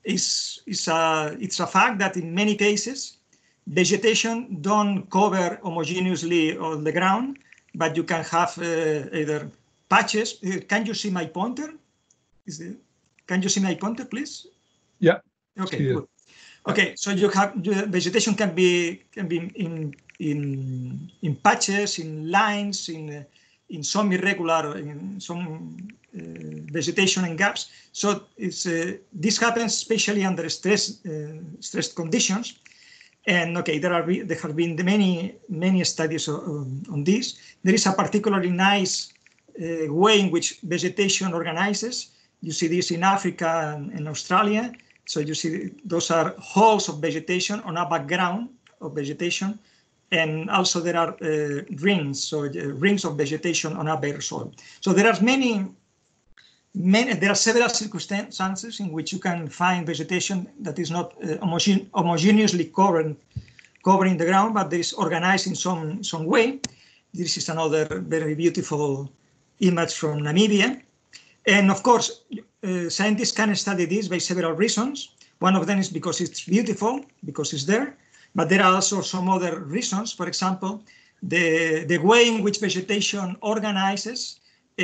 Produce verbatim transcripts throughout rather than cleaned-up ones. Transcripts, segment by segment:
is, is a, it's a fact that in many cases, vegetation don't cover homogeneously on the ground, but you can have uh, either patches. Uh, can you see my pointer? Is it, can you see my pointer, please? Yeah. Okay, good. Okay, so you have vegetation can be can be in in in patches, in lines, in in some irregular, in some uh, vegetation and gaps. So it's uh, this happens especially under stress uh, stressed conditions. And okay, there are there have been many many studies on, on this. There is a particularly nice uh, way in which vegetation organizes. You see this in Africa and, and Australia. So you see those are holes of vegetation on a background of vegetation, and also there are uh, rings, so uh, rings of vegetation on a bare soil. So there are many, many, there are several circumstances in which you can find vegetation that is not uh, homogene homogeneously covering, covering the ground, but is organized in some, some way. This is another very beautiful image from Namibia. And of course, uh, scientists can study this by several reasons. One of them is because it's beautiful, because it's there, but there are also some other reasons. For example, the, the way in which vegetation organizes uh,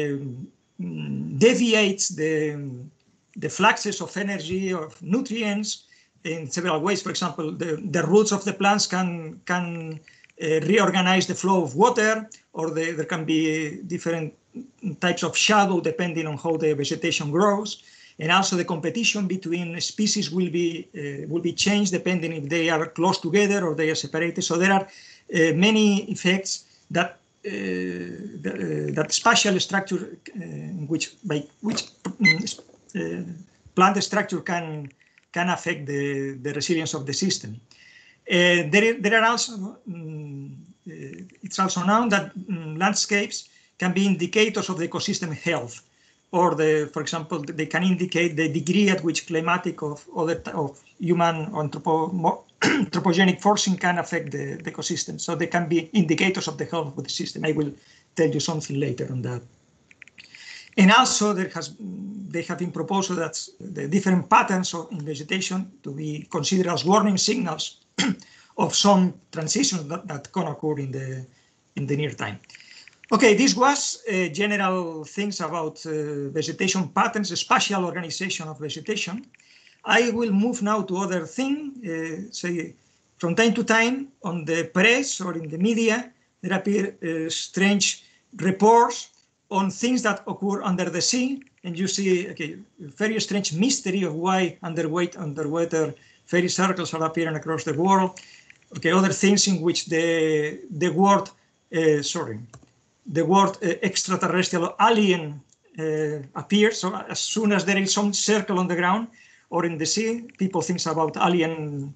deviates the, the fluxes of energy, of nutrients in several ways. For example, the, the roots of the plants can, can uh, reorganize the flow of water, or the, there can be different types of shadow depending on how the vegetation grows, and also the competition between species will be uh, will be changed depending if they are close together or they are separated. So there are uh, many effects that uh, the, uh, that spatial structure, uh, which by which uh, plant structure can can affect the the resilience of the system. Uh, there there are also um, uh, it's also known that um, landscapes can be indicators of the ecosystem health, or the, for example, they can indicate the degree at which climatic of other of human anthropo, anthropogenic forcing can affect the, the ecosystem. So they can be indicators of the health of the system. I will tell you something later on that. And also there has they have been proposed that the different patterns of in vegetation to be considered as warning signals of some transitions that, that can occur in the in the near time. Okay, this was uh, general things about uh, vegetation patterns, the spatial organization of vegetation. I will move now to other thing. Uh, say, from time to time on the press or in the media, there appear uh, strange reports on things that occur under the sea, and you see, okay, very strange mystery of why underweight, underwater fairy circles are appearing across the world. Okay, other things in which the the word, uh, sorry. the word uh, extraterrestrial or alien uh, appears. So as soon as there is some circle on the ground or in the sea, people think about alien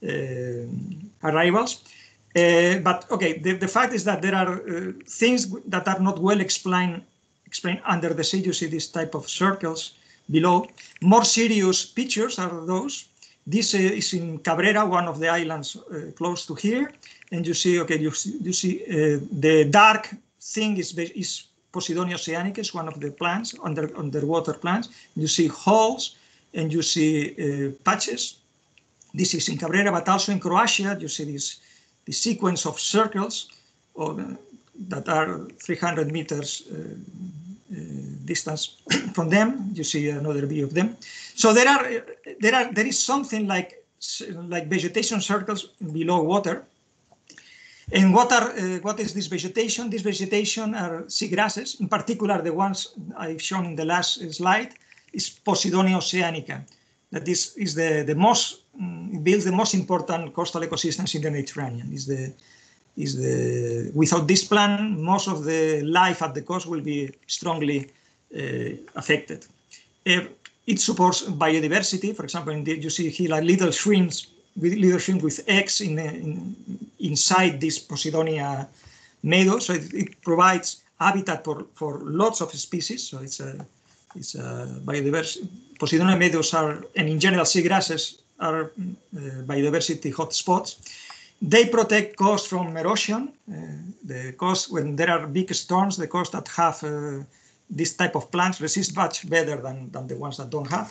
uh, arrivals. Uh, but okay, the, the fact is that there are uh, things that are not well explained, explained under the sea. You see this type of circles below. More serious pictures are those. This uh, is in Cabrera, one of the islands uh, close to here. And you see, okay, you see, you see uh, the dark thing is, is Posidonia oceanica, is one of the plants, under, underwater plants. You see holes and you see uh, patches. This is in Cabrera, but also in Croatia, you see this, this sequence of circles or, uh, that are three hundred meters uh, uh, distance from them. You see another view of them. So there are, there are, there is something like, like vegetation circles below water. And what are uh, what is this vegetation? This vegetation are seagrasses, in particular the ones I've shown in the last slide is Posidonia oceanica. That is is the the most um, it builds the most important coastal ecosystems in the Mediterranean. Is the is the without this plant, most of the life at the coast will be strongly uh, affected. Uh, it supports biodiversity. For example, in the, you see here like little shrimps. With little shrimp with eggs in, in inside this Posidonia meadow, so it, it provides habitat for, for lots of species. So it's a it's a biodiversity. Posidonia meadows are, and in general seagrasses are uh, biodiversity hotspots. They protect coast from erosion. Uh, the coast when there are big storms, the coast that have uh, this type of plants resist much better than than the ones that don't have.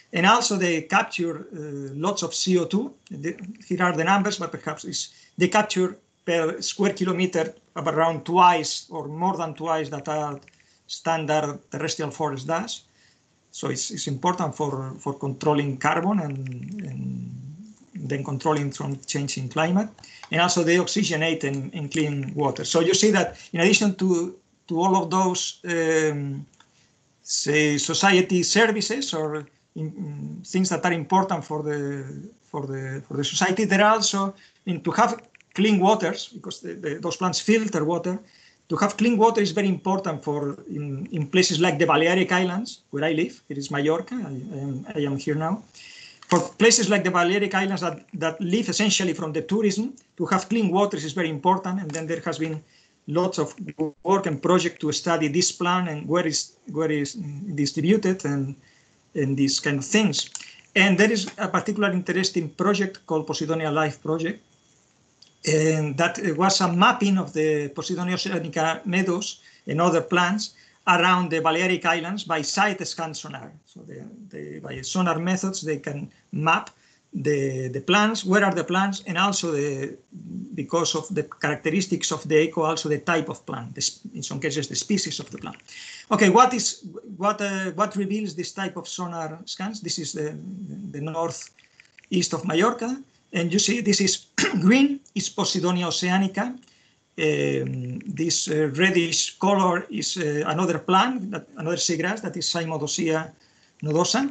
And also they capture uh, lots of C O two. The, here are the numbers, but perhaps it's, they capture per square kilometer of around twice or more than twice that our standard terrestrial forest does. So it's, it's important for, for controlling carbon and, and then controlling from changing climate. And also they oxygenate and, and clean water. So you see that in addition to, to all of those um, say society services or in, things that are important for the for the for the society, there are also in to have clean waters, because the, the, those plants filter water. To have clean water is very important for in, in places like the Balearic Islands, where I live. It is Mallorca. I, I, am, I am here now. For places like the Balearic Islands that, that live essentially from the tourism, to have clean waters is very important. And then there has been lots of work and project to study this plant and where is where is distributed and and these kind of things. And there is a particular interesting project called Posidonia Life Project, and that was a mapping of the Posidonia oceanica meadows and other plants around the Balearic Islands by site scan sonar. So they, they, by sonar methods, they can map the, the plants, where are the plants, and also the, because of the characteristics of the eco, also the type of plant, the, in some cases the species of the plant. Okay, what is what uh, what reveals this type of sonar scans? This is the, the northeast of Mallorca, and you see this is green is Posidonia oceanica. Um, this uh, reddish color is uh, another plant, that, another seagrass, that is Cymodocea nodosa.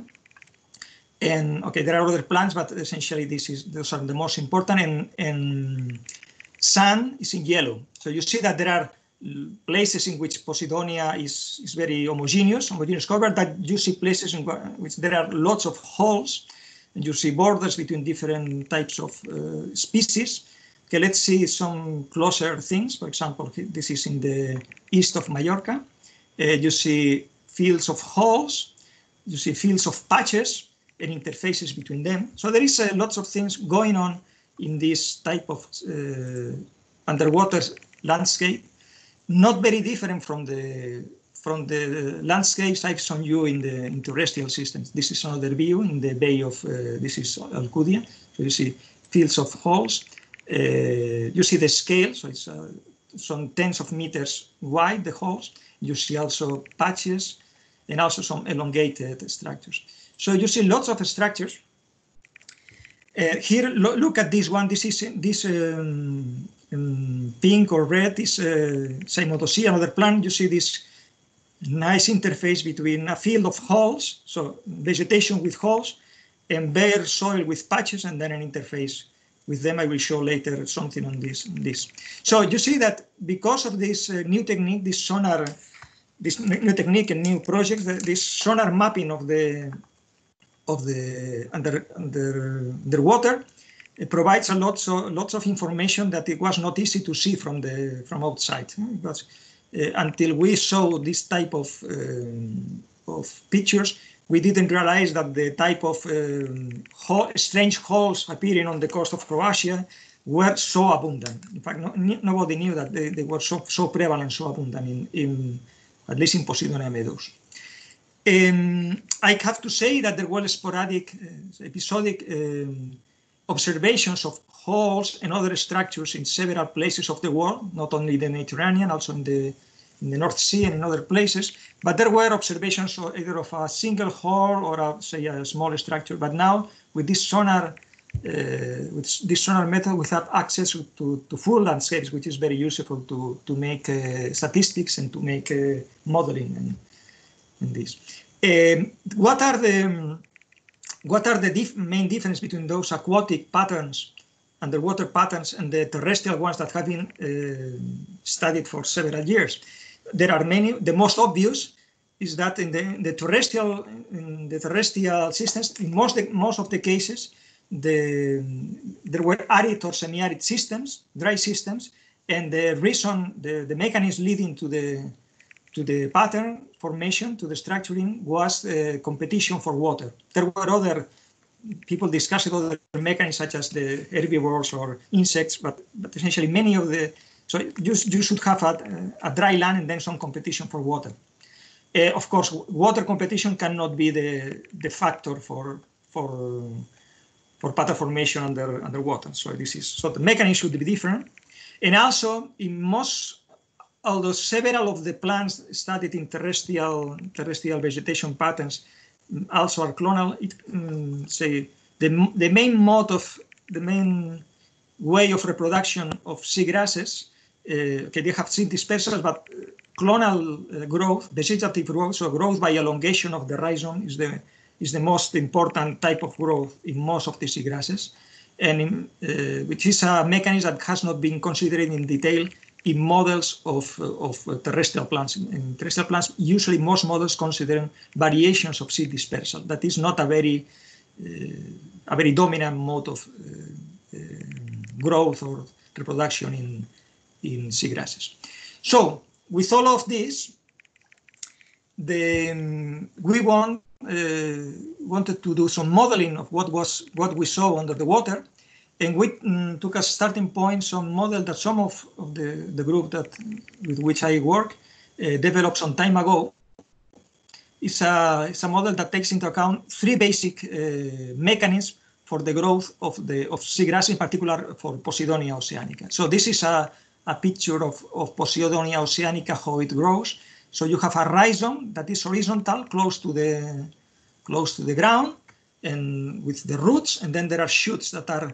And okay, there are other plants, but essentially this is those are the most important. And, and sand is in yellow. So you see that there are places in which Posidonia is, is very homogeneous, homogeneous cover, that you see places in which there are lots of holes, and you see borders between different types of uh, species. Okay, let's see some closer things. For example, this is in the east of Mallorca. Uh, you see fields of holes, you see fields of patches and interfaces between them. So there is uh, lots of things going on in this type of uh, underwater landscape, not very different from the from the landscapes I've shown you in the in terrestrial systems. This is another view in the bay of, uh, this is Alcudia. So you see fields of holes. Uh, you see the scale, so it's uh, some tens of meters wide, the holes. You see also patches and also some elongated structures. So you see lots of structures. Uh, here, lo look at this one. This is this um, um, pink or red is uh, Cymodocea, another plant. You see this nice interface between a field of holes, so vegetation with holes, and bare soil with patches, and then an interface with them. I will show later something on this. this. So you see that because of this uh, new technique, this sonar, this new technique and new projects, this sonar mapping of the of the under under underwater, it provides a lots of lots of information that it was not easy to see from the from outside. Because uh, until we saw this type of um, of pictures, we didn't realize that the type of um, hole, strange holes appearing on the coast of Croatia were so abundant. In fact, no, nobody knew that they, they were so so prevalent, so abundant in, in at least in Posidonia meadows. Um, I have to say that there were sporadic, uh, episodic um, observations of holes and other structures in several places of the world, not only the Mediterranean, also in the, in the North Sea and in other places. But there were observations either of a single hole or, a, say, a small structure. But now, with this sonar, uh, with this sonar method, we have access to, to full landscapes, which is very useful to, to make uh, statistics and to make uh, modeling and, in this. Um, what are the what are the dif main difference between those aquatic patterns, underwater patterns, and the terrestrial ones that have been uh, studied for several years? There are many. The most obvious is that in the, in the terrestrial in the terrestrial systems, in most the, most of the cases, the there were arid or semi-arid systems, dry systems, and the reason, the the mechanism leading to the to the pattern formation, to the structuring, was uh, competition for water. There were other, people discussed other mechanisms such as the herbivores or insects, but, but essentially many of the, so you, you should have a, a dry land and then some competition for water. Uh, of course, water competition cannot be the, the factor for, for, for pattern formation under, underwater. So this is, so the mechanism should be different. And also in most, although several of the plants studied in terrestrial, terrestrial vegetation patterns also are clonal, it, um, say the, the main mode of, the main way of reproduction of seagrasses, uh, okay, they have seed dispersals, but clonal uh, growth, vegetative growth, so growth by elongation of the rhizome is the is the most important type of growth in most of the seagrasses, and in, uh, which is a mechanism that has not been considered in detail in models of, uh, of uh, terrestrial plants. In terrestrial plants, usually most models consider variations of seed dispersal. That is not a very uh, a very dominant mode of uh, uh, growth or reproduction in in seagrasses. So with all of this, the, um, we want, uh, wanted to do some modeling of what was what we saw under the water, and we um, took as starting point some model that some of, of the, the group that with which I work uh, developed some time ago. It's a, it's a model that takes into account three basic uh, mechanisms for the growth of the of seagrass, in particular for Posidonia oceanica. So this is a a picture of, of Posidonia oceanica, how it grows. So you have a rhizome that is horizontal, close to the close to the ground, and with the roots, and then there are shoots that are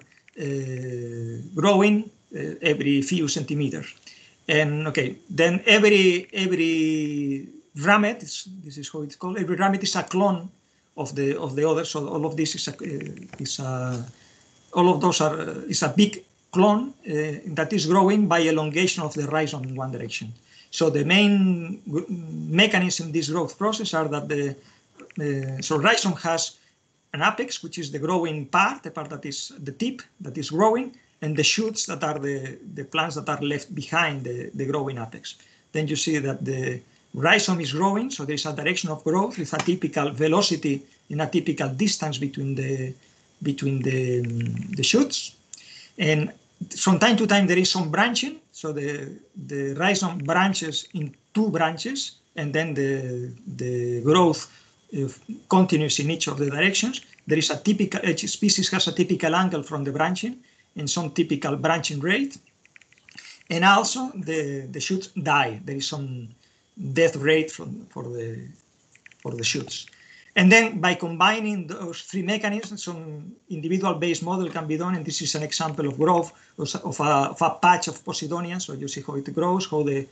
uh, growing uh, every few centimeters. And okay, then every every ramette, this is how it's called. Every ramette is a clone of the of the other. So all of this is a is a all of those are uh, is a big clone uh, that is growing by elongation of the rhizome in one direction. So the main mechanism in this growth process are that the uh, so rhizome has an apex, which is the growing part, the part that is the tip that is growing, and the shoots that are the, the plants that are left behind the, the growing apex. Then you see that the rhizome is growing, so there is a direction of growth with a typical velocity and a typical distance between the between the, the shoots. And from time to time, there is some branching. So the, the rhizome branches in two branches, and then the, the growth uh, continues in each of the directions. There is a typical, each species has a typical angle from the branching and some typical branching rate. And also the, the shoots die. There is some death rate from, for, the, for the shoots. And then by combining those three mechanisms, some individual-based model can be done. And this is an example of growth of a, of a patch of Posidonia. So you see how it grows, how the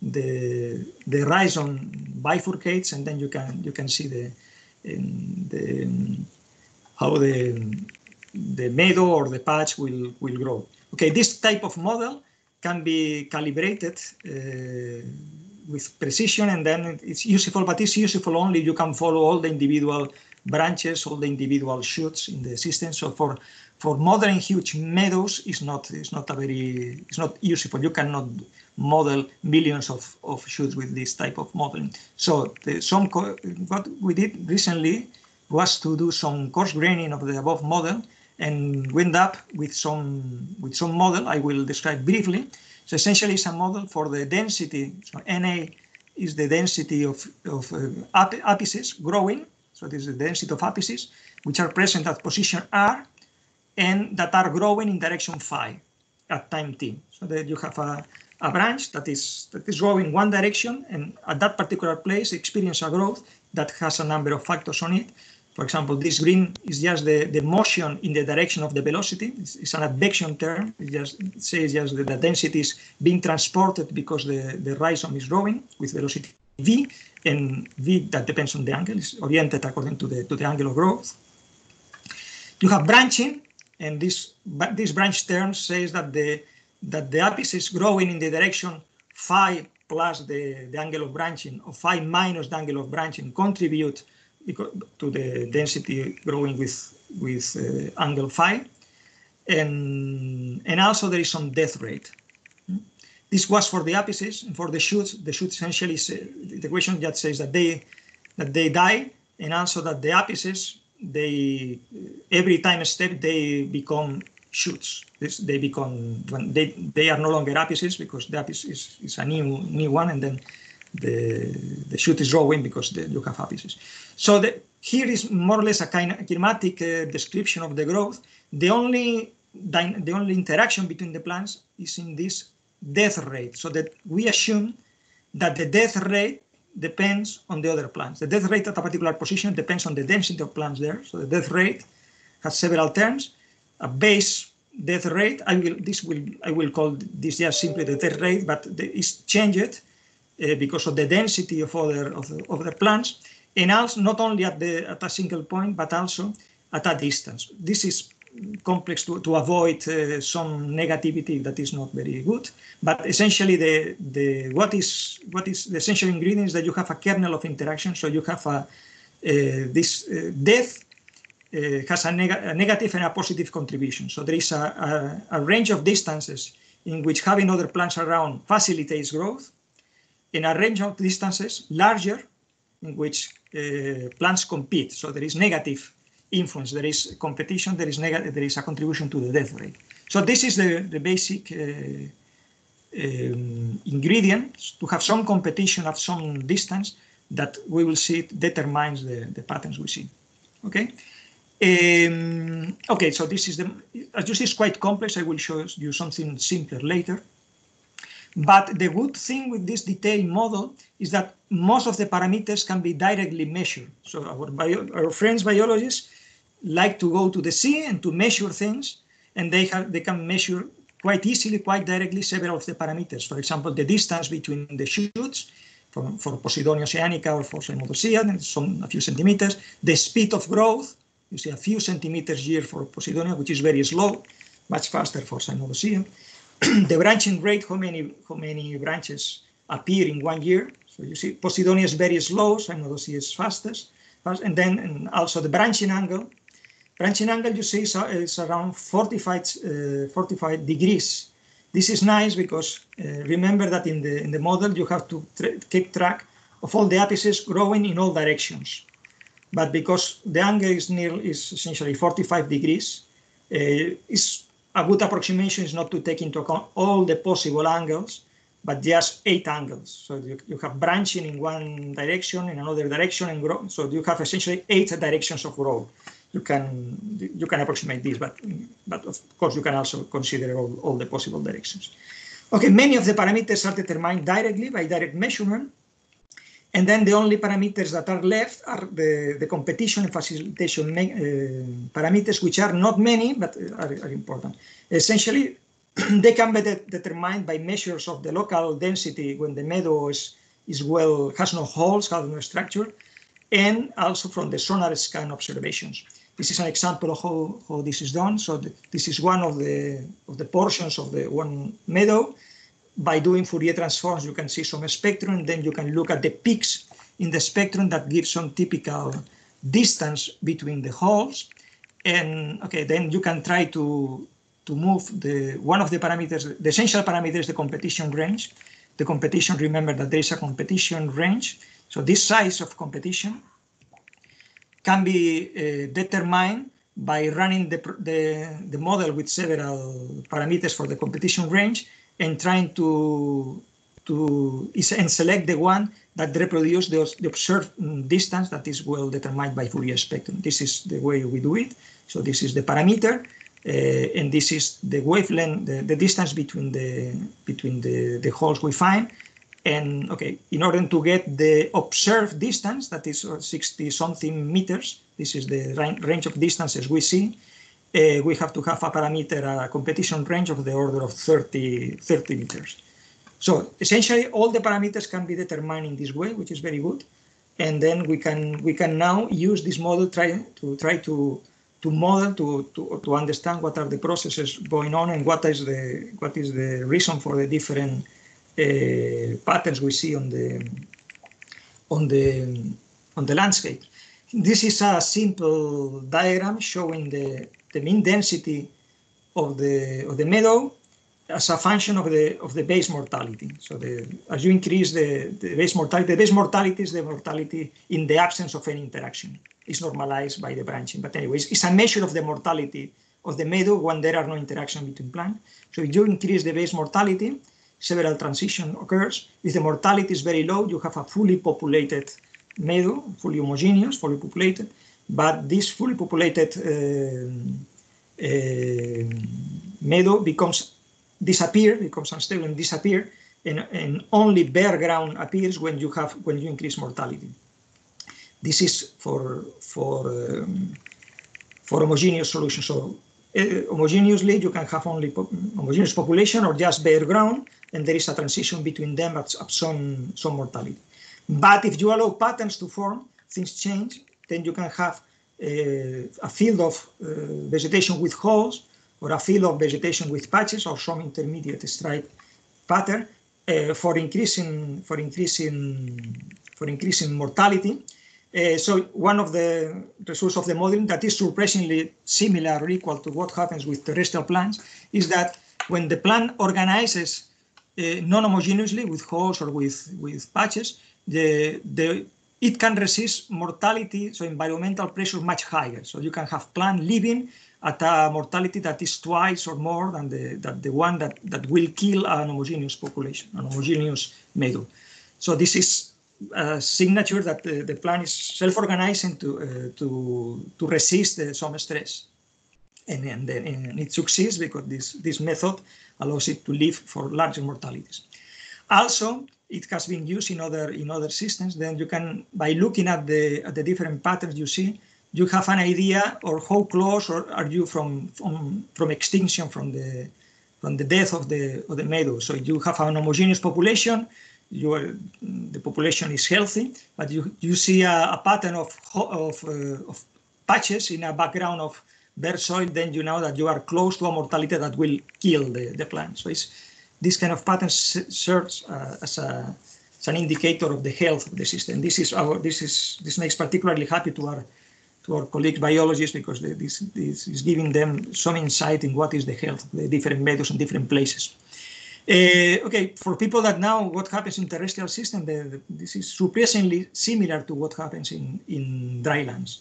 the the rhizome bifurcates, and then you can you can see the um, the um, how the the meadow or the patch will will grow. Okay, this type of model can be calibrated Uh, with precision, and then it's useful, but it's useful only you can follow all the individual branches, all the individual shoots in the system. So for for modeling huge meadows is not is not a very it's not useful. You cannot model millions of, of shoots with this type of modeling. So the, some what we did recently was to do some coarse graining of the above model, and we end up with some with some model I will describe briefly. So essentially, it's a model for the density. So N A is the density of, of uh, ap apices growing. So this is the density of apices, which are present at position R and that are growing in direction phi at time t. So that you have a, a branch that is, that is growing one direction, and at that particular place experience a growth that has a number of factors on it. For example, this green is just the, the motion in the direction of the velocity. It's, it's an advection term. It just it says just that the density is being transported because the, the rhizome is growing with velocity v, and v that depends on the angle, is oriented according to the to the angle of growth. You have branching, and this this branch term says that the that the apice is growing in the direction phi plus the, the angle of branching, or phi minus the angle of branching contribute to the density growing with with uh, angle phi, and and also there is some death rate. This was for the apices, and for the shoots, the shoots essentially say, the equation just says that they that they die, and also that the apices they every time step they become shoots. This, they become when they they are no longer apices because the apice is, is a new new one, and then the, the shoot is growing because the, you have apices. So the, here is more or less a kind of kinematic uh, description of the growth. The only, the only interaction between the plants is in this death rate, so that we assume that the death rate depends on the other plants. The death rate at a particular position depends on the density of plants there. So the death rate has several terms. A base death rate, I will this will I will call this just simply the death rate, but it's changed uh, because of the density of other of the, of the plants, and also not only at the at a single point, but also at a distance. This is complex to, to avoid uh, some negativity that is not very good, but essentially the the what is what is the essential ingredient is that you have a kernel of interaction. So you have a uh, this uh, death uh, has a, neg a negative and a positive contribution. So there is a, a, a range of distances in which having other plants around facilitates growth, and a range of distances larger in which uh, plants compete. So there is negative influence, there is competition, there is negative, there is a contribution to the death rate. So this is the, the basic uh, um, ingredient, to have some competition at some distance that we will see it determines the, the patterns we see. Okay. Um, okay, so this is the, as you see, it's quite complex. I will show you something simpler later. But the good thing with this detailed model is that most of the parameters can be directly measured. So our, bio, our friends biologists like to go to the sea and to measure things, and they have they can measure quite easily, quite directly, several of the parameters. For example, the distance between the shoots for, for Posidonia oceanica or for Cymodocea, some a few centimeters. The speed of growth, you see a few centimeters year for Posidonia, which is very slow, much faster for Cymodocea. The branching rate, how many how many branches appear in one year. So you see Posidonia is very slow, Cymodocea is fastest, fast, and then and also the branching angle. Branching angle, you see, is, is around forty-five, uh, forty-five degrees. This is nice because uh, remember that in the in the model you have to tra keep track of all the apices growing in all directions. But because the angle is near is essentially forty-five degrees, uh, is a good approximation is not to take into account all the possible angles, but just eight angles. So you, you have branching in one direction, in another direction, and growth. So you have essentially eight directions of growth. You can you can approximate this, but but of course you can also consider all, all the possible directions. Okay, many of the parameters are determined directly by direct measurement, and then the only parameters that are left are the, the competition and facilitation uh, parameters, which are not many, but are, are important. Essentially, they can be de determined by measures of the local density when the meadow is, is well, has no holes, has no structure, and also from the sonar scan observations. This is an example of how, how this is done. So the, this is one of the, of the portions of the one meadow. By doing Fourier transforms, you can see some spectrum, and then you can look at the peaks in the spectrum that give some typical distance between the holes. And okay, then you can try to, to move the one of the parameters, the essential parameter is the competition range. The competition, remember that there is a competition range. So this size of competition can be uh, determined by running the, the, the model with several parameters for the competition range and trying to, to and select the one that reproduces the, the observed distance that is well determined by Fourier spectrum. This is the way we do it. So this is the parameter, uh, and this is the wavelength, the, the distance between the between the, the holes we find. And okay, in order to get the observed distance, that is sixty something meters, this is the range of distances we see, uh, we have to have a parameter, a competition range of the order of thirty, thirty meters. So essentially all the parameters can be determined in this way, which is very good. And then we can we can now use this model try to try to to model to, to to understand what are the processes going on and what is the what is the reason for the different Uh, patterns we see on the on the on the landscape. This is a simple diagram showing the the mean density of the of the meadow as a function of the of the base mortality. So the as you increase the, the base mortality, the base mortality is the mortality in the absence of any interaction. It's normalized by the branching, but anyways, it's a measure of the mortality of the meadow when there are no interaction between plants. So if you increase the base mortality, several transition occurs. If the mortality is very low, you have a fully populated meadow, fully homogeneous, fully populated, but this fully populated uh, uh, meadow becomes disappear, becomes unstable and disappear, and, and only bare ground appears when you have when you increase mortality. This is for for um, for homogeneous solutions. So uh, homogeneously, you can have only po homogeneous population or just bare ground, and there is a transition between them at, at some some mortality. But if you allow patterns to form, things change. Then you can have uh, a field of uh, vegetation with holes, or a field of vegetation with patches, or some intermediate stripe pattern uh, for increasing for increasing for increasing mortality. Uh, so one of the results of the modeling that is surprisingly similar or equal to what happens with terrestrial plants is that when the plant organizes uh, non-homogeneously with holes or with with patches, the the it can resist mortality, so environmental pressure much higher. So you can have plant living at a mortality that is twice or more than the, that the one that, that will kill an homogeneous population, an homogeneous meadow. So this is a signature that the, the plant is self-organizing to, uh, to, to resist uh, some stress. And, and, then, and it succeeds because this, this method allows it to live for larger mortalities. Also, it has been used in other in other systems. Then you can, by looking at the at the different patterns you see, you have an idea or how close or are you from from from extinction, from the from the death of the of the meadow. So you have an homogeneous population, you are, the population is healthy, but you you see a, a pattern of of, uh, of patches in a background of bare soil. Then you know that you are close to a mortality that will kill the the plant. So it's this kind of pattern serves uh, as, a, as an indicator of the health of the system. This is our. This is this makes particularly happy to our to our colleagues biologists because they, this this is giving them some insight in what is the health of the different meadows in different places. Uh, okay, for people that know what happens in terrestrial system, the, the, this is surprisingly similar to what happens in in drylands.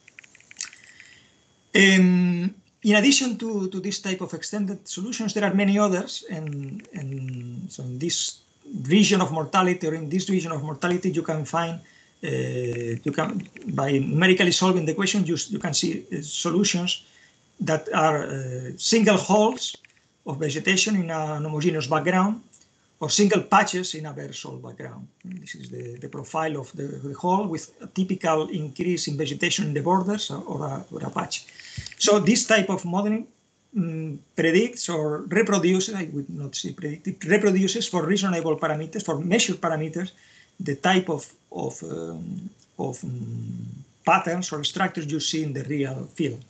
Um, In addition to, to this type of extended solutions, there are many others. And, and so in this region of mortality, or in this region of mortality, you can find, uh, you can, by numerically solving the question, you, you can see uh, solutions that are uh, single holes of vegetation in an homogeneous background, or single patches in a bare soil background. And this is the, the profile of the, the hole with a typical increase in vegetation in the borders or, or, a, or a patch. So this type of modeling um, predicts or reproduces, I would not say predict, it reproduces for reasonable parameters, for measured parameters, the type of, of, um, of um, patterns or structures you see in the real field.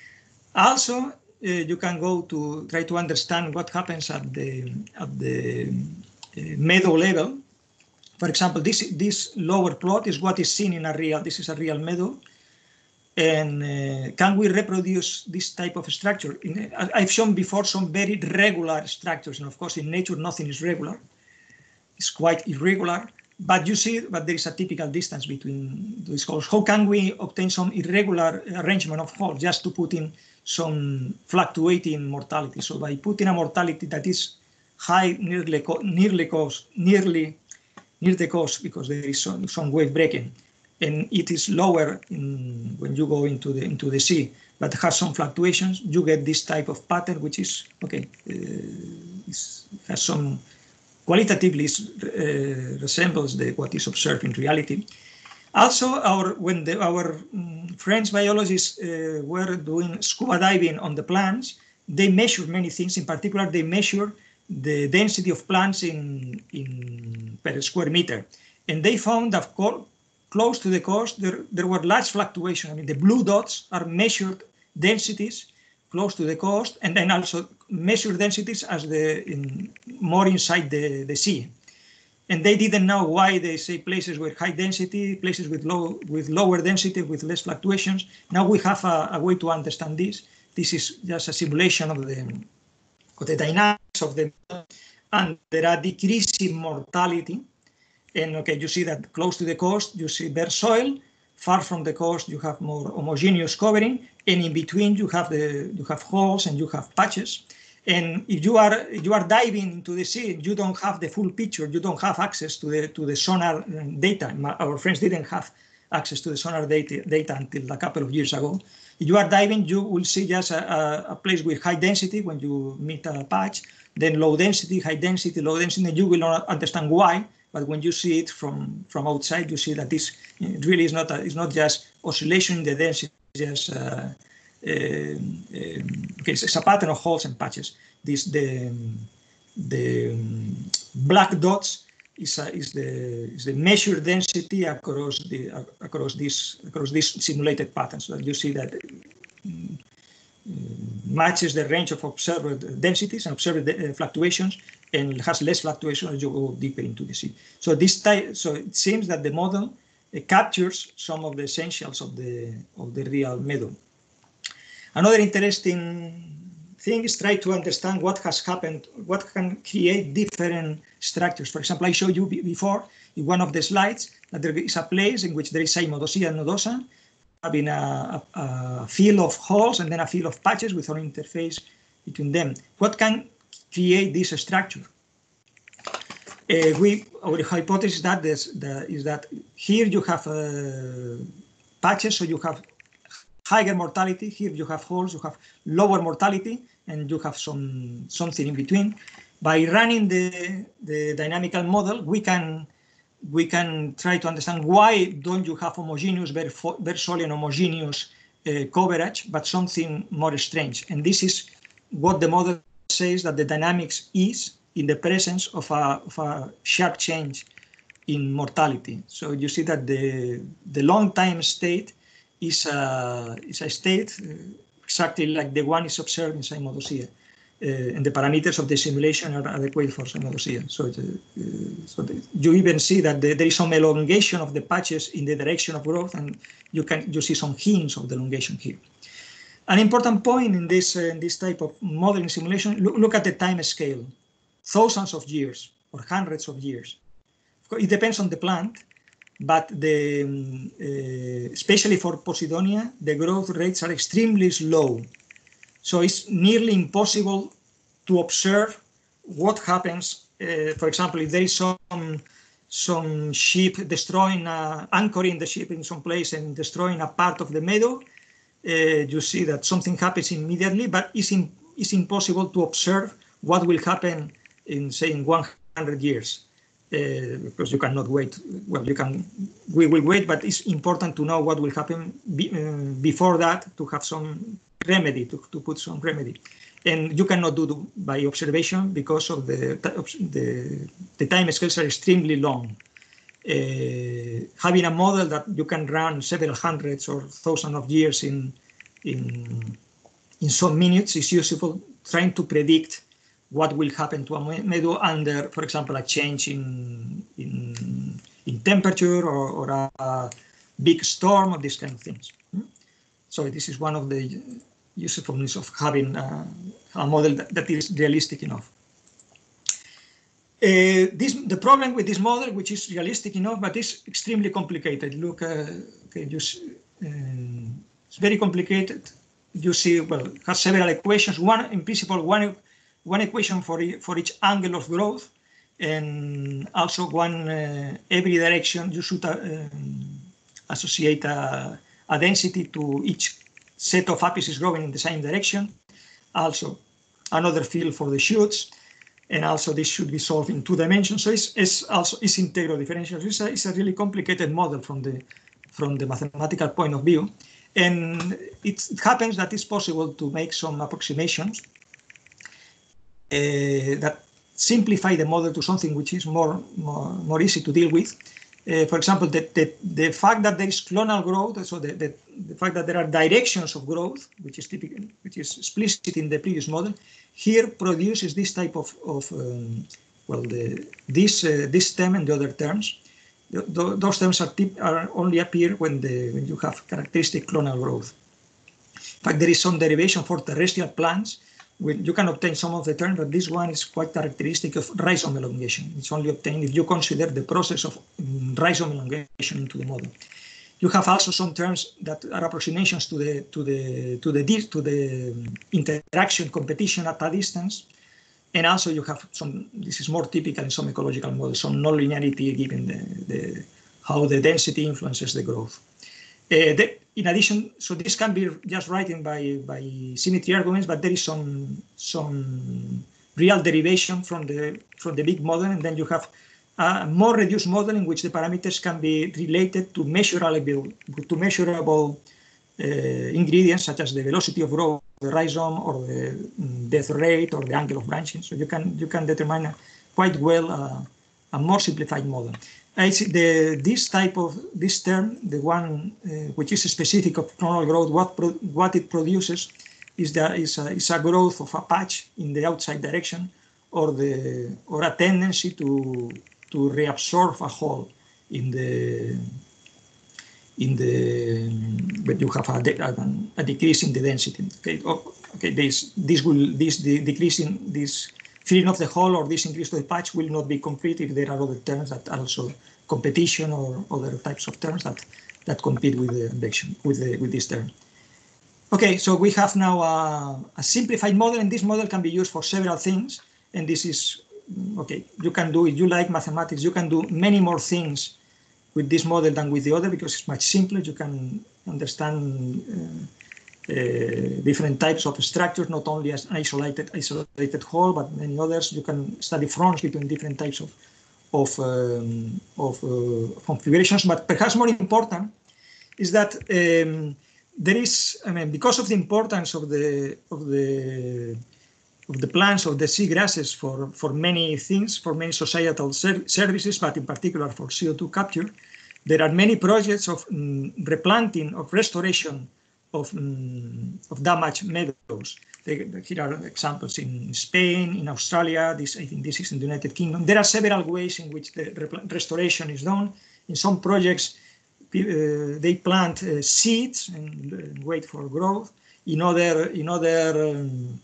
Also, uh, you can go to try to understand what happens at the, at the uh, meadow level. For example, this, this lower plot is what is seen in a real, this is a real meadow. And uh, can we reproduce this type of structure? In, I've shown before some very regular structures, and of course in nature nothing is regular. It's quite irregular, but you see, but there is a typical distance between these holes. How can we obtain some irregular arrangement of holes just to put in some fluctuating mortality? So by putting a mortality that is high nearly nearly coast, nearly near the coast, because there is some, some wave breaking, and it is lower in, when you go into the into the sea, but has some fluctuations, you get this type of pattern, which is okay, uh, is, has some qualitatively uh, resembles the what is observed in reality. Also, our when the, our um, French biologists uh, were doing scuba diving on the plants, they measured many things. In particular, they measured the density of plants in in per square meter, and they found that close to the coast, there, there were large fluctuations. I mean, the blue dots are measured densities close to the coast, and then also measured densities as the in, more inside the, the sea. And they didn't know why they say places with high density, places with low with lower density, with less fluctuations. Now we have a, a way to understand this. This is just a simulation of the, of the dynamics of the, and there are decreasing mortality. And okay, you see that close to the coast, you see bare soil. Far from the coast, you have more homogeneous covering, and in between, you have the you have holes and you have patches. And if you are you are diving into the sea, you don't have the full picture. You don't have access to the to the sonar data. My, our friends didn't have access to the sonar data, data until a couple of years ago. If you are diving, you will see just a, a, a place with high density when you meet a patch, then low density, high density, low density, and you will not understand why. But when you see it from, from outside, you see that this really is not a, it's not just oscillation in the density, it's just uh, uh, okay, it's a pattern of holes and patches. This the the black dots is a, is the is the measured density across the uh, across this across these simulated patterns. So you see that um, matches the range of observed densities and observed uh, fluctuations, and has less fluctuation as you go deeper into the sea. So this type, so it seems that the model uh, captures some of the essentials of the of the real meadow. Another interesting thing is try to understand what has happened, what can create different structures. For example, I showed you before in one of the slides that there is a place in which there is Cymodocea and nodosa, having a, a, a field of holes and then a field of patches with an interface between them. What can create this structure? Uh, we our hypothesis that is, the, is that here you have uh, patches, so you have higher mortality. Here you have holes, you have lower mortality, and you have some something in between. By running the the dynamical model, we can we can try to understand why don't you have homogeneous, very, very solid and homogeneous uh, coverage, but something more strange. And this is what the model says that the dynamics is in the presence of a, of a sharp change in mortality. So you see that the the long time state is a, is a state uh, exactly like the one is observed in Cymodocea. Uh, and the parameters of the simulation are adequate for Cymodocea. So, it, uh, so the, you even see that the, there is some elongation of the patches in the direction of growth, and you can you see some hints of the elongation here. An important point in this uh, in this type of modeling simulation, look, look at the time scale, thousands of years or hundreds of years. It depends on the plant, but the um, uh, especially for Posidonia, the growth rates are extremely slow. So it's nearly impossible to observe what happens. Uh, for example, if there is some some ship destroying, uh, anchoring the ship in some place and destroying a part of the meadow, uh, you see that something happens immediately, but it's, in, it's impossible to observe what will happen in, say, in one hundred years. Uh, because you cannot wait. Well, you can, we will wait, but it's important to know what will happen be, uh, before that to have some remedy, to, to put some remedy. And you cannot do it by observation because of the, the, the time scales are extremely long. Uh, having a model that you can run several hundreds or thousands of years in, in, in some minutes is useful, trying to predict what will happen to a meadow under, for example, a change in in, in temperature or, or a, a big storm or these kind of things. So this is one of the usefulness of having a, a model that, that is realistic enough. Uh, this the problem with this model, which is realistic enough, but is extremely complicated. Look, uh, okay, you see, uh, it's very complicated. You see, well, it has several equations. One, in principle, one. One equation for, for each angle of growth, and also one uh, every direction you should uh, um, associate a, a density to each set of apices growing in the same direction. Also another field for the shoots, and also this should be solved in two dimensions. So it's, it's also it's integral differential. It's a, it's a really complicated model from the from the mathematical point of view, and it, it happens that it's possible to make some approximations Uh, that simplify the model to something which is more more, more easy to deal with. Uh, for example, the, the, the fact that there is clonal growth, so the, the, the fact that there are directions of growth, which is typical, which is explicit in the previous model, here produces this type of, of um, well, the, this uh, this term and the other terms. The, the, those terms are, tip, are only appear when, the, when you have characteristic clonal growth. In fact, there is some derivation for terrestrial plants. You can obtain some of the terms, but this one is quite characteristic of rhizome elongation. It's only obtained if you consider the process of rhizome elongation into the model. You have also some terms that are approximations to the to the to the to the interaction competition at a distance, and also you have some. This is more typical in some ecological models, some nonlinearity given the, the how the density influences the growth. Uh, the, in addition, so this can be just written by by symmetry arguments, but there is some some real derivation from the from the big model, and then you have a more reduced model in which the parameters can be related to measurable to measurable uh, ingredients such as the velocity of growth of the rhizome or the death rate or the angle of branching. So you can you can determine quite well uh, a more simplified model. I see the this type of this term, the one uh, which is specific of clonal growth, what pro, what it produces is that is a, is a growth of a patch in the outside direction, or the or a tendency to to reabsorb a hole in the in the but you have a, a, a decrease in the density. Okay, oh, okay. This this will this the decrease in this filling of the hole or this increase to the patch will not be complete if there are other terms that are also competition or other types of terms that that compete with the advection with the with this term. Okay, so we have now a, a simplified model, and this model can be used for several things. And this is okay. You can do, if you like mathematics, you can do many more things with this model than with the other because it's much simpler. You can understand uh, uh, different types of structures, not only as an isolated isolated whole, but many others. You can study fronts between different types of of um, of uh, configurations. But perhaps more important is that um, there is, I mean, because of the importance of the of the of the plants of the seagrasses for, for many things, for many societal ser services, but in particular for C O two capture, there are many projects of um, replanting, of restoration of, um, of damaged meadows. They, here are examples in Spain, in Australia, this, I think this is in the United Kingdom. There are several ways in which the restoration is done. In some projects, uh, they plant uh, seeds and uh, wait for growth. In other, in other um,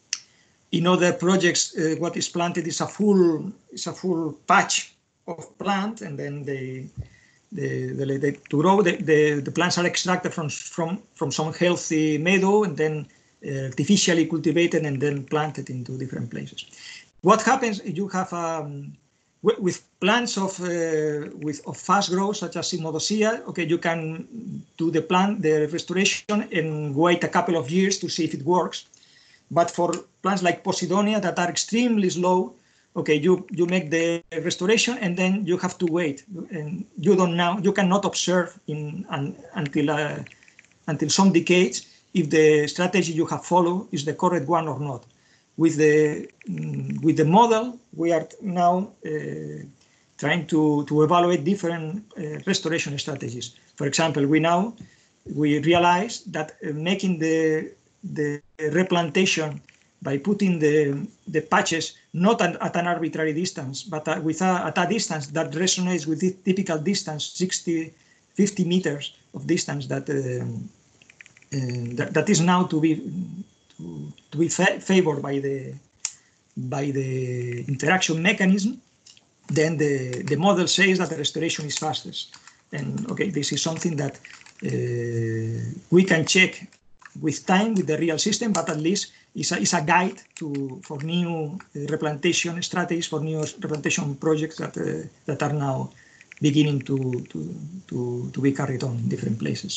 In other projects, uh, what is planted is a full is a full patch of plant, and then they they, they, they to grow the, the the plants are extracted from from from some healthy meadow and then uh, artificially cultivated and then planted into different places. What happens if you have um, with, with plants of uh, with of fast growth such as Cymodocea? Okay, you can do the plant the restoration and wait a couple of years to see if it works. But for plants like Posidonia that are extremely slow, okay, you, you make the restoration and then you have to wait. And you don't now, you cannot observe in un, until uh, until some decades if the strategy you have followed is the correct one or not. With the with the model, we are now uh, trying to to evaluate different uh, restoration strategies. For example, we now we realize that uh, making the the replantation by putting the, the patches not at, at an arbitrary distance, but uh, with a, at a distance that resonates with the typical distance, sixty, fifty meters of distance that, uh, uh, that, that is now to be to, to be fa favored by the by the interaction mechanism. Then the, the model says that the restoration is fastest. And okay, this is something that uh, we can check with time with the real system, but at least it's a, it's a guide to for new uh, replantation strategies, for new replantation projects that uh, that are now beginning to to to, to be carried on in different places.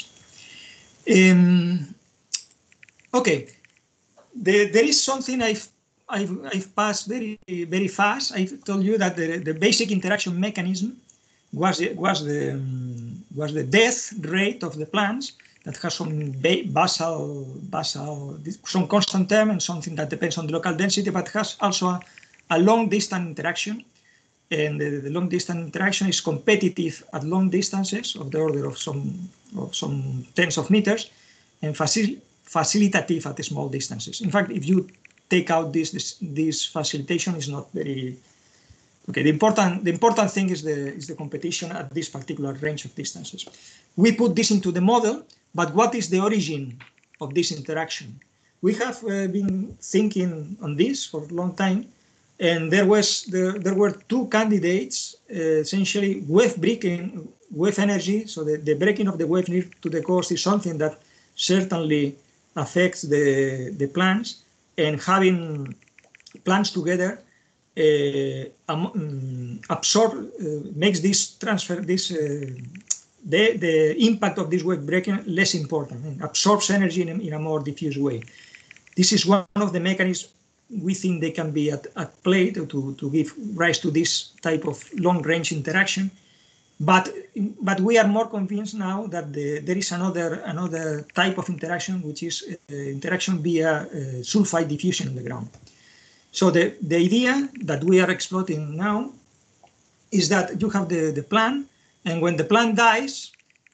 Um, okay, the, there is something I've I've, I've passed very very fast. I told you that the, the basic interaction mechanism was the, was the um, was the death rate of the plants. That has some basal, basal, some constant term and something that depends on the local density, but has also a, a long distance interaction. And the, the long distance interaction is competitive at long distances of the order of some, of some tens of meters, and facil, facilitative at small distances. In fact, if you take out this, this, this facilitation is not very, okay, the important, the important thing is the, is the competition at this particular range of distances. We put this into the model. But what is the origin of this interaction? We have uh, been thinking on this for a long time, and there was there, there were two candidates, uh, essentially wave breaking wave energy, so the, the breaking of the wave near to the coast is something that certainly affects the, the plants, and having plants together uh, um, absorb, uh, makes this transfer, this uh, the, the impact of this wave breaking less important, and absorbs energy in a, in a more diffuse way. This is one of the mechanisms we think they can be at, at play to, to give rise to this type of long-range interaction. But, but we are more convinced now that the, there is another, another type of interaction, which is uh, interaction via uh, sulfide diffusion in the ground. So the, the idea that we are exploiting now is that you have the, the plant, and when the plant dies,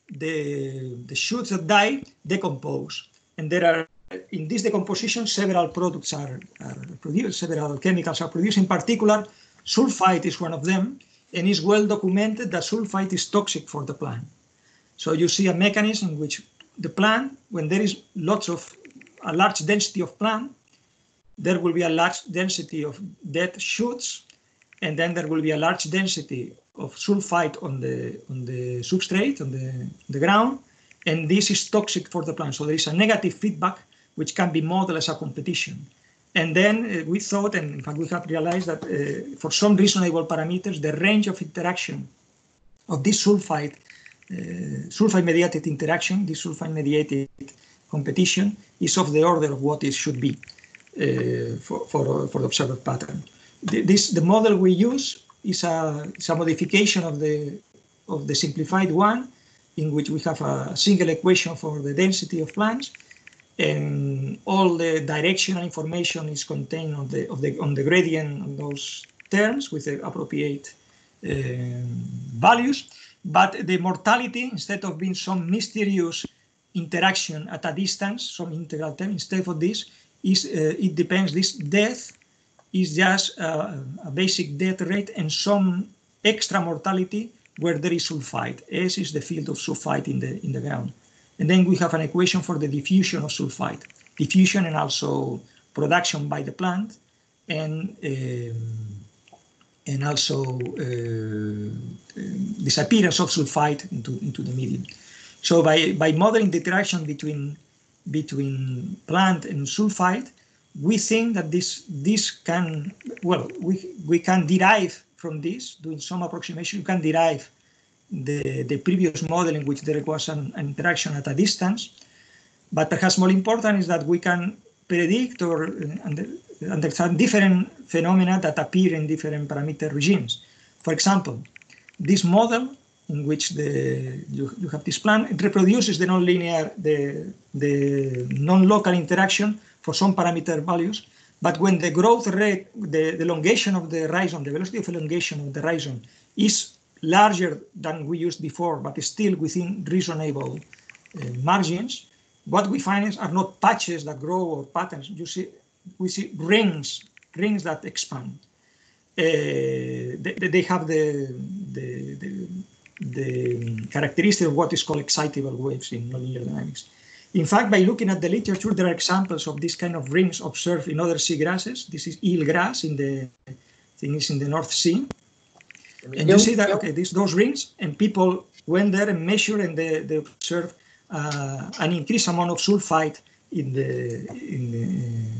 the, the shoots that die decompose. And there are, in this decomposition, several products are, are produced, several chemicals are produced. In particular, sulfite is one of them, and it's well documented that sulfite is toxic for the plant. So you see a mechanism in which the plant, when there is lots of, a large density of plant, there will be a large density of dead shoots, and then there will be a large density of sulfite on the, on the substrate, on the, the ground, and this is toxic for the plant. So there is a negative feedback which can be modeled as a competition. And then uh, we thought, and in fact we have realized that uh, for some reasonable parameters, the range of interaction of this sulfide, uh, sulfide-mediated interaction, this sulfide-mediated competition, is of the order of what it should be uh, for, for, for the observed pattern. The, this, the model we use is a, is a modification of the, of the simplified one, in which we have a single equation for the density of plants, and all the directional information is contained on the, of the, on the gradient of those terms with the appropriate uh, values. But the mortality, instead of being some mysterious interaction at a distance, some integral term, instead of this, is uh, it depends, this death is just uh, a basic death rate and some extra mortality where there is sulfide. S is the field of sulfide in the, in the ground. And then we have an equation for the diffusion of sulfide, diffusion and also production by the plant, and um, and also uh, disappearance of sulfide into, into the medium. So by, by modeling the interaction between, between plant and sulfide, we think that this, this can, well, we, we can derive from this, doing some approximation, you can derive the, the previous model in which there was an, an interaction at a distance. But perhaps more important is that we can predict or under, understand different phenomena that appear in different parameter regimes. For example, this model in which the, you, you have this plan, it reproduces the nonlinear, the, the non-local interaction for some parameter values. But when the growth rate, the, the elongation of the rhizome, the velocity of elongation of the rhizome is larger than we used before, but still within reasonable uh, margins, what we find is are not patches that grow or patterns. You see, we see rings, rings that expand. Uh, they, they have the, the, the, the characteristic of what is called excitable waves in nonlinear dynamics. In fact, by looking at the literature, there are examples of this kind of rings observed in other seagrasses. This is eelgrass in the thing is in the North Sea. And you see that, okay, these, those rings, and people went there and measured, and they, they observed uh, an increased amount of sulfide in the, in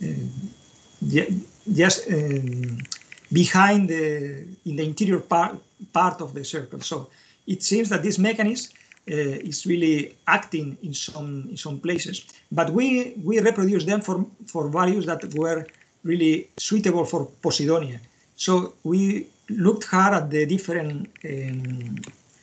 the uh, just um, behind the, in the interior part, part of the circle. So it seems that this mechanism uh, is really acting in some, in some places, but we, we reproduce them for, for values that were really suitable for Posidonia. So we looked hard at the different um,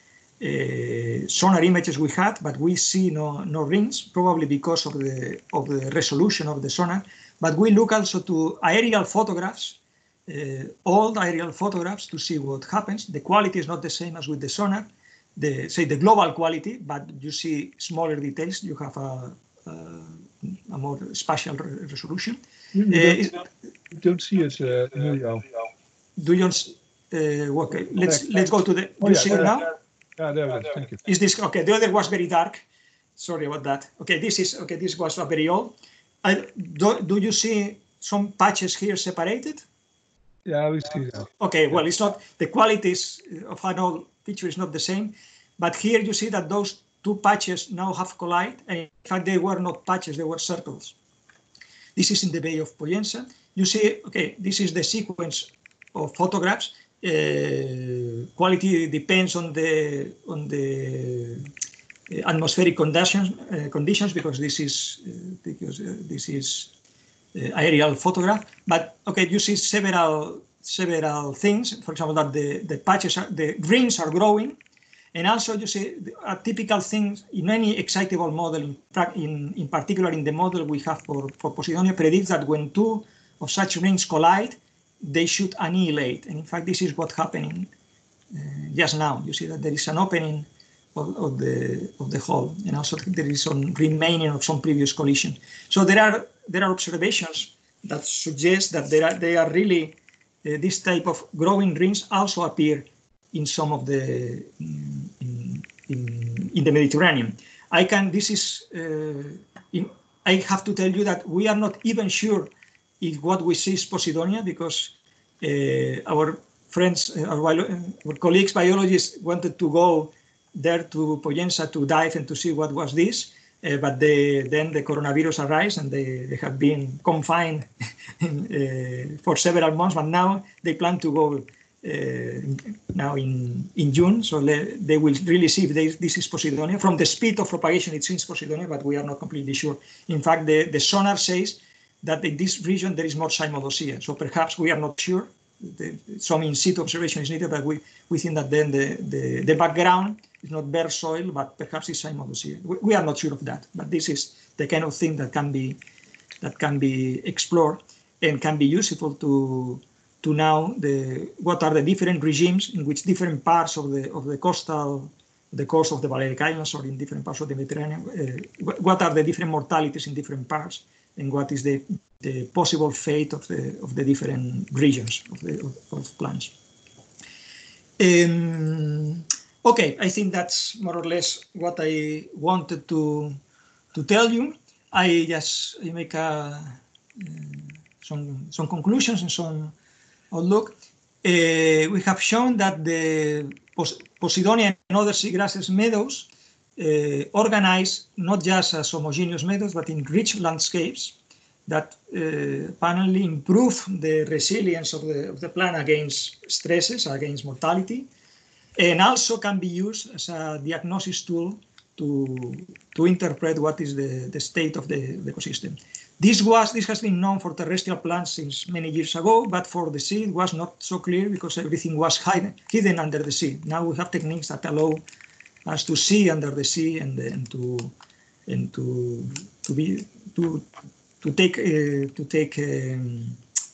uh, sonar images we had, but we see no, no rings, probably because of the, of the resolution of the sonar. But we look also to aerial photographs, uh, old aerial photographs, to see what happens. The quality is not the same as with the sonar, the, say the global quality, but you see smaller details. You have a, a, a more spatial re resolution. You, you, don't, uh, you don't see it, uh, Emilio. Do you? Uh, okay, let's let's go to the. Do oh, you yeah, see there, it now? Yeah, there it is. Thank you. Is this okay? The other was very dark. Sorry about that. Okay, this is okay. This was very old. I, do, do you see some patches here separated? Yeah, we see that. Okay, well, it's not the qualities of an old picture is not the same, But here you see that those two patches now have collided, and in fact they were not patches, they were circles. This is in the Bay of Pollensa. You see, okay, this is the sequence of photographs. Uh, quality depends on the on the atmospheric conditions uh, conditions because this is uh, because uh, this is uh, aerial photograph. But okay, you see several several things. For example, that the the patches are, the rings are growing, and also you see a typical thing in any excitable model. In in in particular, in the model we have for for Posidonia, predicts that when two of such rings collide, they should annihilate. And in fact, this is what's happening uh, just now. You see that there is an opening of, of the of the hole, and also there is some remaining of some previous collision. So there are there are observations that suggest that there are they are really uh, this type of growing rings also appear in some of the in in, in the Mediterranean. I can. This is. Uh, in, I have to tell you that we are not even sure if what we see is Posidonia, because uh, our friends, uh, our, our colleagues biologists wanted to go there to Pollensa to dive and to see what was this, uh, but they, then the coronavirus arose and they, they have been confined in, uh, for several months, but now they plan to go uh, now in, in June, so they, they will really see if they, this is Posidonia. From the speed of propagation, it seems Posidonia, but we are not completely sure. In fact, the, the sonar says that in this region there is more Cymodocea. So perhaps we are not sure. The, some in situ observation is needed, but we, we think that then the, the, the background is not bare soil, but perhaps it's Cymodocea. We, we are not sure of that, but this is the kind of thing that can be that can be explored and can be useful to to now the what are the different regimes in which different parts of the of the coastal the coast of the Balearic Islands or in different parts of the Mediterranean, uh, what are the different mortalities in different parts, and what is the, the possible fate of the of the different regions of the of, of plants. Um, okay, I think that's more or less what I wanted to to tell you. I just I make a, uh, some some conclusions and some outlook. Uh, we have shown that the Pos Posidonia and other seagrasses meadows uh, organize not just as homogeneous meadows, but in rich landscapes that uh, apparently improve the resilience of the, of the plant against stresses, against mortality, and also can be used as a diagnosis tool to, to interpret what is the, the state of the, the ecosystem. This was this has been known for terrestrial plants since many years ago, but for the sea it was not so clear because everything was hidden, hidden under the sea. Now we have techniques that allow us to see under the sea and, and to and to to be to to take uh, to take um,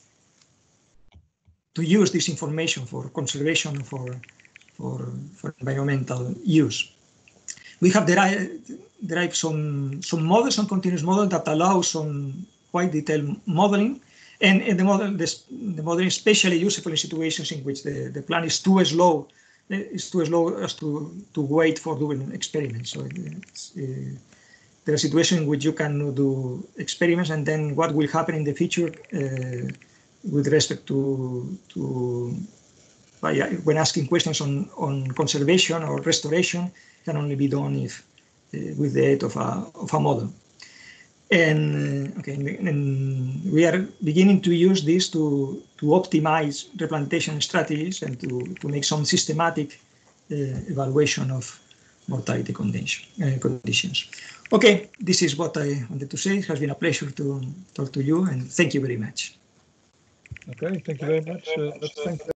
to use this information for conservation for for for environmental use. We have derived, derived some, some models, some continuous model that allow some quite detailed modeling. And, and the model, this, the modeling is especially useful in situations in which the, the plant is too slow, is too slow as to, to wait for doing experiments. So it's, uh, there are situations in which you can do experiments, and then what will happen in the future uh, with respect to, to by, when asking questions on, on conservation or restoration, can only be done if uh, with the aid of a, of a model. And, uh, okay, and we are beginning to use this to, to optimize replantation strategies and to, to make some systematic uh, evaluation of mortality condition, uh, conditions. Okay, this is what I wanted to say. It has been a pleasure to talk to you, and thank you very much. Okay, thank you very much. Uh, let's thank